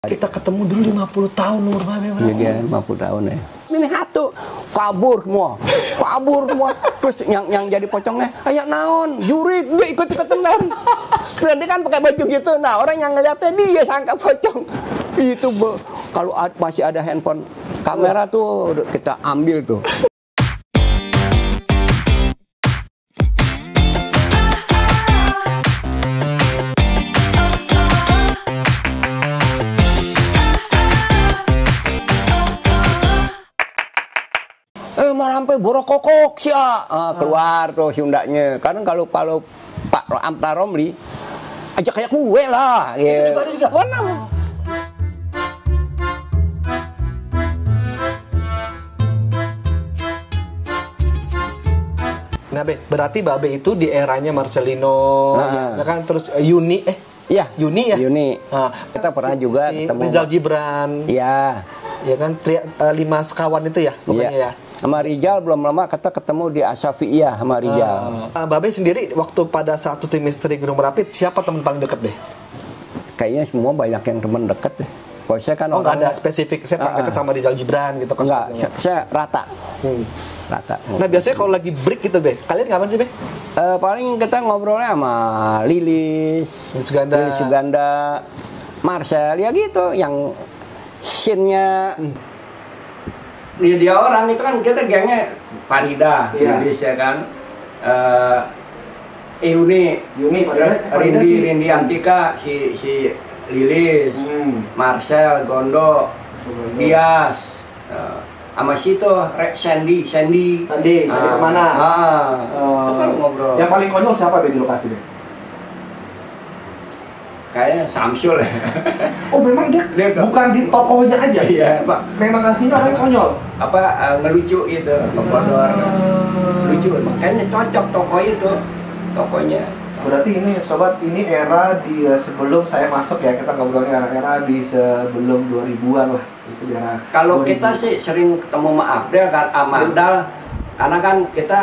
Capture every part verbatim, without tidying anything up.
Kita ketemu dulu lima puluh tahun umur Babe. Iya, lima puluh tahun ya. Ini satu kabur semua. Kabur semua. Terus yang yang jadi pocongnya, "Ayak naon, jurit, dia ikut-ikutan dan." Dia kan pakai baju gitu. Nah, orang yang ngeliatnya dia sangka pocong. Itu be, kalau ad, masih ada handphone kamera tuh kita ambil tuh. Eh malah sampai borokokok sih ah, keluar tuh Sundanya. Karena kalau kalau Pak Amta Romli ajak kayak kue lah. Ya. Itu juga. Warna. Nah, Be, berarti Babe itu di eranya Marcelino, nah. ya kan, terus uh, Yuni, eh, iya, Yuni ya, Yuni. Nah, kita si, pernah juga si ketemu Rizal Gibran, iya, ya kan, tri, uh, lima sekawan itu ya, pokoknya ya. ya. Sama Rizal belum lama kita ketemu di Asyafi'iyah sama Rizal. Uh, Babe sendiri waktu pada saat itu misteri Gunung Merapi, siapa teman paling dekat deh? Kayaknya semua banyak yang teman dekat deh. Kalau saya kan oh nggak orangnya, ada spesifik, saya paling uh, dekat sama Rizal Gibran gitu kan? Enggak, saya, saya rata. Hmm. Rata. Nah biasanya kalau lagi break gitu Be, kalian ngapain sih Be? Uh, paling kita ngobrolnya sama Lilis, Lilis Suganda, Lilis Suganda, Marcel, ya gitu, yang scene-nya. Hmm. Dia, dia orang itu kan kita gengnya Farida, yeah. Lilis ya kan, uh, Yuni, Yuni, Rindi, Rindi Antika, si si Lilis, hmm. Marcel, Gondo, Bias, uh, sama situ Sandy, Sandy, Sandy, Sandy ah, kemana? Ah, uh, itu kan ngobrol. Yang paling konyol siapa Be di lokasi Be? Kayaknya Samsul ya. Oh memang dia, dia bukan di tokohnya aja? Iya Pak. Memang aslinya orang konyol? Apa, uh, ngelucu gitu, kebodor. Uh, lucu, makanya cocok tokoh itu, tokohnya. Berarti ini sobat, ini era di sebelum saya masuk ya, kita ngobrolnya era-era di sebelum dua ribuan lah. Itu era kalau kita sih sering ketemu sama Abdel, kan Amandal, karena kan kita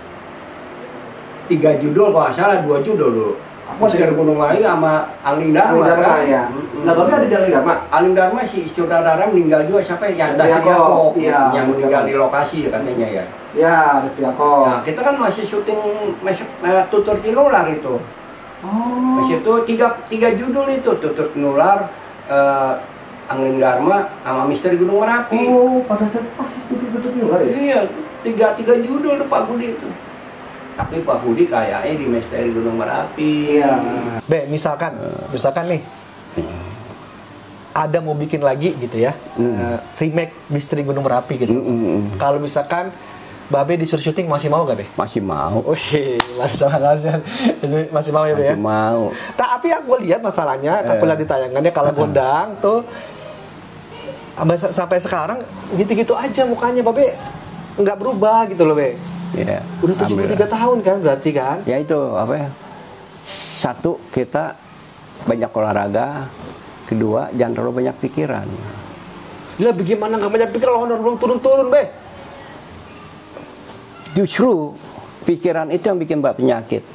tiga judul kalau nggak salah, dua judul dulu. Misteri Gunung Merapi sama Aling Dharma kan? Ya. Nah, Babe ada di Aling Dharma? Aling Dharma si saudara meninggal juga, siapa ya? Yasda Yakob, ya, yang meninggal di lokasi katanya ya. Ya, Yasda Yakob. Nah, kita kan masih syuting masih, uh, Tutur Tinular itu. Oh. Masih itu tiga, tiga judul itu, Tutur Tinular, uh, Aling Dharma sama Misteri Gunung Merapi. Oh, pada saat persis itu Tutur Tinular ya? Iya, tiga, tiga judul tuh Pak Budi itu. Tapi Pak Budi kayaknya di Misteri Gunung Merapi. Iya. Be, misalkan, uh. misalkan nih, hmm. ada mau bikin lagi gitu ya, hmm. uh, remake Misteri Gunung Merapi gitu. Hmm, hmm, hmm. Kalau misalkan Babe disuruh syuting masih mau gak Be? Masih mau. Wih, masih, masih mau ya Be? Masih mau. Tapi yang gue lihat masalahnya, eh. aku lihat di tayangannya kalau uh. gondang tuh, sampai sekarang gitu-gitu aja mukanya Babe, nggak berubah gitu loh Be. Ya, udah tujuh puluh tiga tahun kan berarti kan? Ya itu apa ya? Satu, kita banyak olahraga. Kedua, jangan terlalu banyak pikiran. Ya bagaimana nggak banyak pikiran, honor belum turun-turun Be? Justru pikiran itu yang bikin mbak penyakit.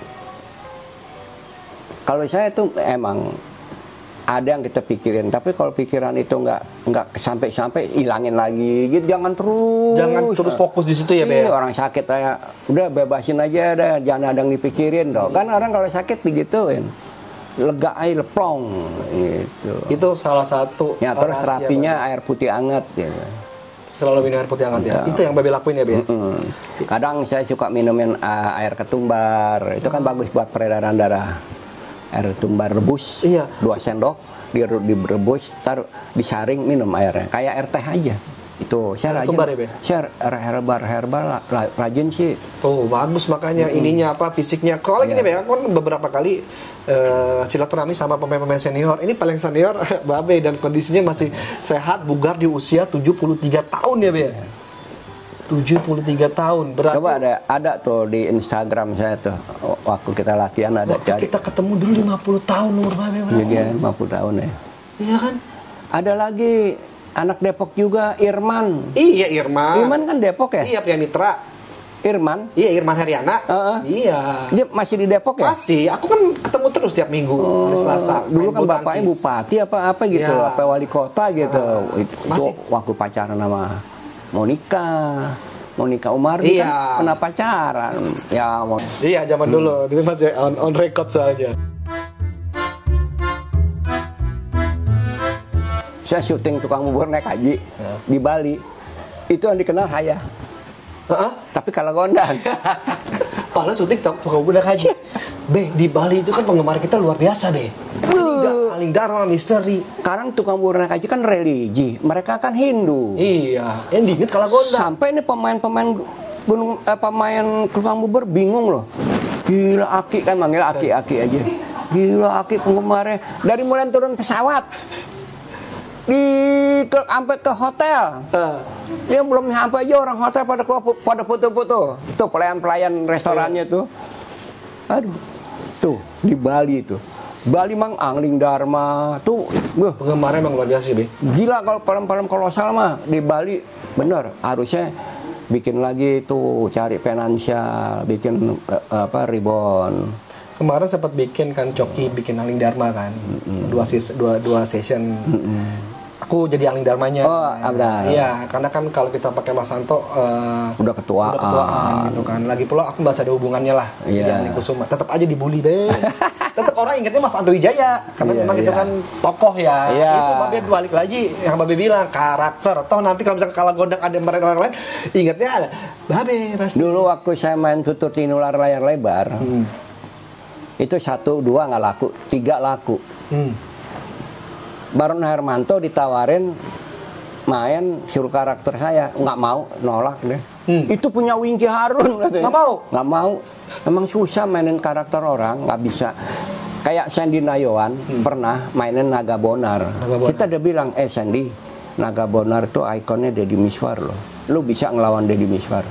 Kalau saya tuh emang ada yang kita pikirin, tapi kalau pikiran itu nggak nggak sampai-sampai hilangin lagi, gitu. Jangan terus. Jangan terus fokus di situ ya, Be. Iya, orang sakit kayak udah bebasin aja, dah, jangan ada yang dipikirin dong. Kan orang kalau sakit begituin, lega aja leplong, gitu. Itu salah satu. Ya terus terapinya ya, air putih hangat, gitu. Selalu minum air putih hangat ya. ya. Itu yang Babe lakuin ya, Be. Mm-mm. Kadang saya suka minumin uh, air ketumbar, itu kan bagus buat peredaran darah. Air ketumbar rebus, iya. dua sendok, direbus, taruh, disaring, minum airnya. Kayak air teh aja. Itu saya rajin. Ya, saya herbal herbal rajin sih. Tuh bagus makanya hmm. ininya apa fisiknya. Kalau gini Be, aku kan beberapa kali uh, silaturahmi sama pemain-pemain senior. Ini paling senior Babe dan kondisinya masih sehat, bugar di usia tujuh puluh tiga tahun ya Be. tujuh puluh tiga tahun berarti. Coba ada ada tuh di Instagram saya tuh waktu kita latihan ada waktu cari. Kita ketemu dulu lima puluh tahun umur Babe berapa? Iya, lima puluh tahun ya. Iya kan? Ada lagi anak Depok juga, Irman. Iya, Irman. Irman kan Depok ya? Iya, Pria Mitra. Irman. Iya, Irman Heriana. Uh-uh. Iya. Dia masih di Depok ya? Masih. Aku kan ketemu terus tiap minggu Oh, hari Selasa. dulu kan main bapaknya bulu bupati apa apa gitu, Ya. apa wali kota gitu. Ah, itu masih. waktu pacaran sama Monica. Monica Umardi Iya. kan pernah pacaran. Ya, mau- tangkis. Iya, zaman dulu. Itu masih on, on record soalnya. saya syuting tukang bubur naik haji di Bali. Itu yang dikenal saya. Heeh. Tapi kalau gondang. Padahal syuting tukang bubur naik haji. Be, di Bali itu kan penggemar kita luar biasa, Be. Aling, Aling Dharma, Misteri. Sekarang tukang bubur naik haji kan religi. Mereka kan Hindu. Iya, yang diinget kalau gondang. Sampai ini pemain-pemain gunung eh, pemain tukang bubur bingung loh. Gila Aki kan manggil Aki Aki aja. Gila Aki penggemarnya dari mulai turun pesawat di ke, sampai ke hotel. Uh. Dia belum sampai aja orang hotel pada keluar pada foto-foto. Itu pelayan-pelayan restorannya tuh. Aduh. Tuh di Bali tuh. Bali mang Angling Dharma tuh. Wah, Penggemarnya emang luar biasa, Be. gila kalau film-film kolosal mah di Bali bener harusnya bikin lagi tuh cari finansial, bikin eh, apa ribon. Kemarin sempat bikin kan Coki bikin Aling Dharma kan. Mm-hmm. Dua ses dua dua session. Mm-hmm. Aku jadi Aling Dharmanya. Oh, ada. Iya, karena kan kalau kita pakai Mas Santo uh, Udah ketuaan. udah ketuaan gitu kan. Lagi pula aku bahas ada hubungannya lah. Iya. Jadi Aling Kusuma tetap aja dibully, Be. Tetap orang ingatnya Mas Anto Wijaya karena Iya, memang iya. itu kan tokoh ya. Iya. Itu Babe balik lagi yang Babe bilang karakter. Toh nanti kalau misalkan kalau gondang ada mereka orang lain ingatnya ada Babe pasti. Dulu waktu saya main tutur tinular layar lebar, Hmm. itu satu dua nggak laku, tiga laku. Hmm. Baron Hermanto ditawarin main suruh karakter saya, nggak mau, nolak deh. Hmm. Itu punya Wingky Harun katanya. Nggak mau? Nggak mau. Emang susah mainin karakter orang, nggak bisa. Kayak Sandy Nayawan Hmm. pernah mainin Naga Bonar. Naga Bonar. Kita udah bilang, eh Sandy, Naga Bonar tuh ikonnya Deddy Miswar loh. Lu bisa ngelawan Deddy Miswar.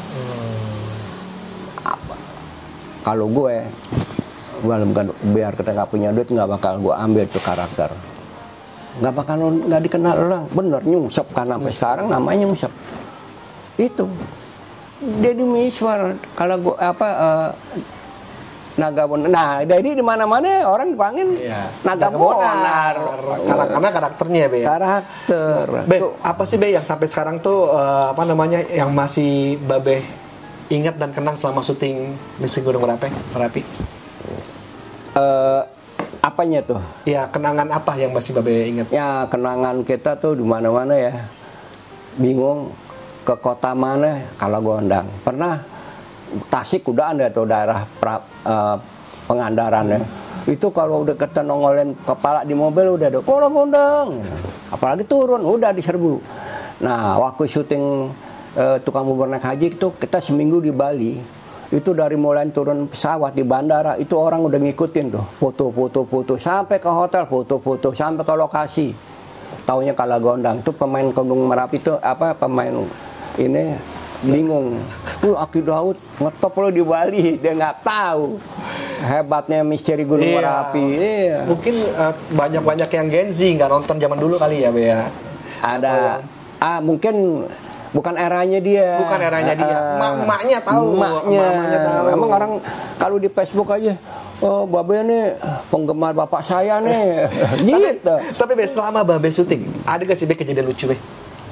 Apa? Kalau gue, gue biar kita nggak punya duit, nggak bakal gue ambil tuh karakter. Nggak bakal nggak dikenal orang, bener nyungsep kan sampai sekarang namanya nyungsep. Itu Deddy Miswar kalau gua apa uh, Naga Bonar. Nah, Deddy di mana-mana orang dipanggil Iya. Naga, Naga Bonar. Karena karena karakternya, Be. Karakter. Be, Tuh, apa sih Be yang sampai sekarang tuh eh, apa namanya yang masih Babe ingat dan kenang selama syuting Misteri Gunung Merapi? Merapi? eh, apanya tuh? Ya, kenangan apa yang masih Babe ingat? Ya kenangan kita tuh di mana-mana ya. Bingung ke kota mana kalau gondang. Pernah Tasik udah ada tuh daerah pra, eh, Pengandarannya. Itu kalau udah kita nongolin kepala di mobil udah ada kalau gondang. Apalagi turun udah diserbu. Nah, waktu syuting eh, tukang bubur naik haji itu kita seminggu di Bali. Itu dari mulai turun pesawat di bandara itu orang udah ngikutin tuh foto-foto foto sampai ke hotel foto-foto sampai ke lokasi. Taunya kalah gondang tuh pemain Gunung Merapi itu apa pemain ini bingung. Uh, Aki Daud ngetop lo di Bali dia nggak tahu hebatnya Misteri Gunung Iya. Merapi. Iya. Mungkin eh, banyak-banyak yang Gen Z nggak nonton zaman dulu kali ya, Be ya. Ada ah mungkin bukan eranya dia. Bukan eranya dia. Ah, Mak-maknya tahu. Mak-maknya. Mak-maknya tahu. Emang orang kalau di Facebook aja, oh Babe nih penggemar bapak saya nih. Gitu. Tapi Be, selama Babe syuting, ada gak sih Be kejadian lucu, Be?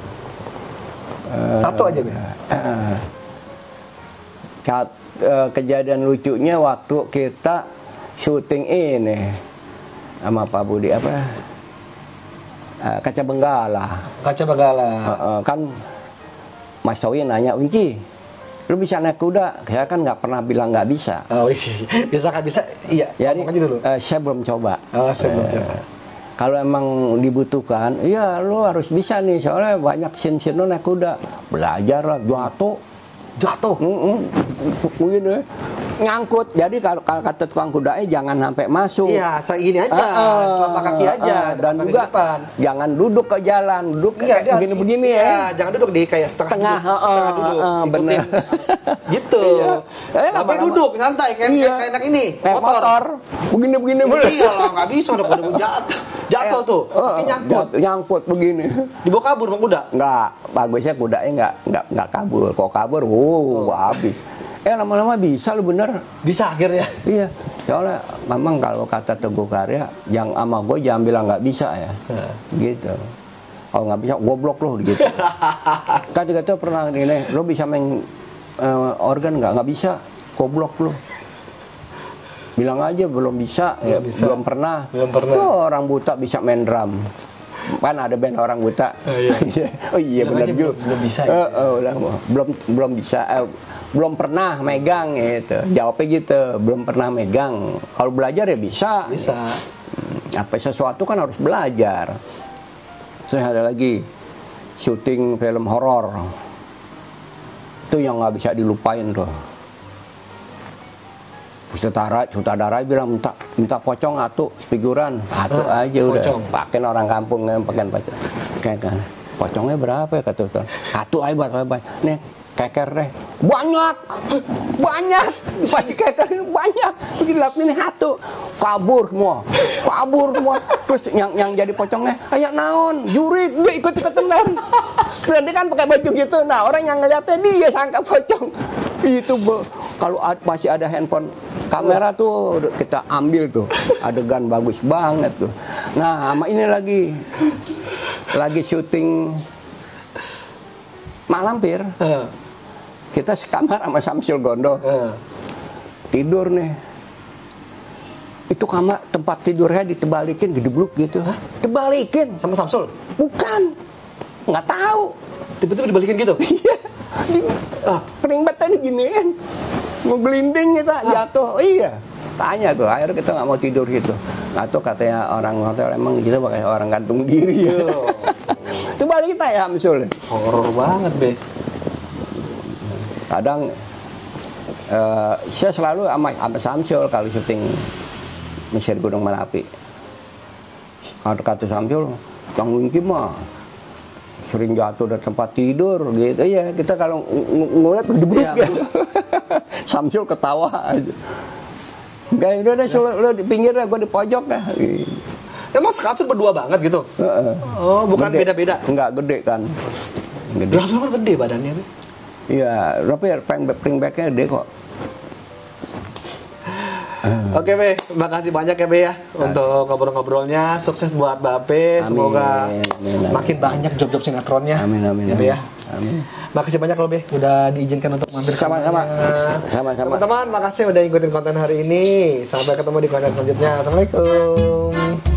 Satu aja, Be. Kat, eh, kejadian lucunya waktu kita syuting ini sama Pak Budi apa eh, Kaca Benggala. Kaca Bagala. Eh, eh, kan Mas Towi nanya, Wingky, lu bisa naik kuda? Saya kan nggak pernah bilang nggak bisa. Oh iya, bisa kan bisa? Iya, Jadi ngomong aja dulu. eh, saya belum coba. Oh, saya belum coba. Kalau emang dibutuhkan, iya lu harus bisa nih, soalnya banyak sin-sin lu naik kuda. Belajar lah, jatuh. Jatuh. Mm-mm. Begini, nyangkut. Jadi kalau, kalau kata tukang kudanya jangan sampai masuk. Iya, segini aja, uh, uh, telapak kaki aja. Uh, dan juga depan. Jangan duduk ke jalan, duduk iya, kayak begini-begini ya. Iya, jangan duduk di kayak setengah tengah, duduk, uh, setengah duduk. Uh, bener. Gitu. Iya. Eh, lama-lama duduk santai kayak iya. kayak enak ini. Kayak motor. motor. Begini-begini boleh. Iya, nggak bisa udah pada jatuh. Jatuh tuh, uh, tapi nyangkut. Jatuh, nyangkut begini. Dibawa kabur bang kuda? Enggak, bagusnya kudanya enggak enggak enggak kabur. Kok kabur, wow, oh. habis. Eh lama-lama bisa lu bener. Bisa akhirnya. Iya. Soalnya memang kalau kata Teguh Karya, yang sama gue jangan bilang nggak bisa ya. Hmm. Gitu. Kalau nggak bisa, goblok lo gitu. Kata-kata pernah ini, lo bisa main uh, organ nggak? Nggak bisa, goblok lo. Bilang aja belum bisa, belum, ya, bisa. belum pernah. Belum pernah. Tuh orang buta bisa main drum. Kan ada band orang buta. Oh iya, oh, iya benar juga. Belum, belum bisa. Uh, uh, udah, belum belum bisa. Uh, belum pernah megang gitu. Jawabnya gitu, belum pernah megang. Kalau belajar ya bisa. Bisa. Apa sesuatu kan harus belajar. Terus ada lagi syuting film horor. Itu yang nggak bisa dilupain tuh. Sutradara, sutradara bilang minta minta pocong atuh figuran, atuh ah, aja udah. Pakai orang kampung yang pakai pocong. Kayak kan. Pocongnya berapa ya kata tuh? Atuh aja buat apa? Nih keker deh. Banyak. Banyak. Pasti keker ini banyak. Begini lap ini atuh. Kabur semua. Kabur semua. Terus yang yang jadi pocongnya, "Ayak naon? Jurit, dia ikut-ikutan dan." Dia kan pakai baju gitu. Nah, orang yang ngeliatnya dia sangka pocong. Itu kalau masih ada handphone kamera tuh kita ambil tuh adegan bagus banget tuh. Nah sama ini lagi lagi syuting Mak Lampir, uh. kita sekamar sama Samsul Gondo, uh. tidur nih. Itu kamar tempat tidurnya ditebalikin gedebluk gitu. Hah? Dibalikin sama Samsul? Bukan, nggak tahu. Tiba-tiba dibalikin gitu? Iya. Ah, keringbetan diginiin, mau gelinding kita jatuh. Iya, tanya tuh. Akhirnya kita nggak mau tidur gitu. Atau katanya orang hotel emang kita pakai orang gantung diri. Itu balik kita ya Hamsul. Horor banget be. Kadang uh, saya selalu sama sama Samsul kalau syuting Mesir Gunung Merapi. Ada kata Samsul, tanggung mah sering jatuh dari tempat tidur gitu ya. Kita kalau ng ngeliat gedebruk ya. Samsul ketawa aja. Enggak, udah deh lu di pinggir ya, gue di pojok ya. Emang sekasur berdua banget gitu? Uh, oh, bukan beda-beda? Enggak, gede kan. Gede. Lah, kan gede badannya. Iya, tapi ringbacknya gede kok. Oke Be, makasih banyak ya Be ya untuk ngobrol-ngobrolnya. Sukses buat Bape, semoga amin, amin. makin banyak job-job sinetronnya. Amin amin. Ya Be ya. Amin. Makasih banyak loh Be, udah diizinkan untuk mampir. Sama-sama. Sama-sama. Teman-teman, makasih udah ikutin konten hari ini. Sampai ketemu di konten selanjutnya. Assalamualaikum.